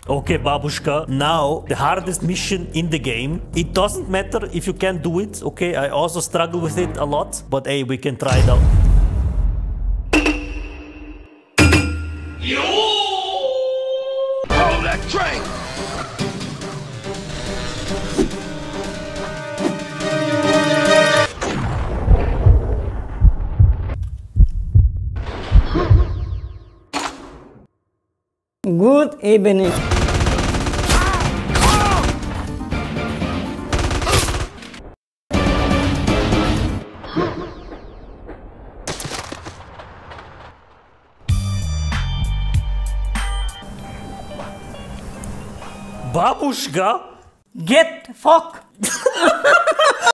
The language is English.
Okay, Babushka, now the hardest mission in the game. It doesn't matter if you can't do it, okay? I also struggle with it a lot, but hey, we can try it out. Roll that train! Good evening. Babushka? Get fuck.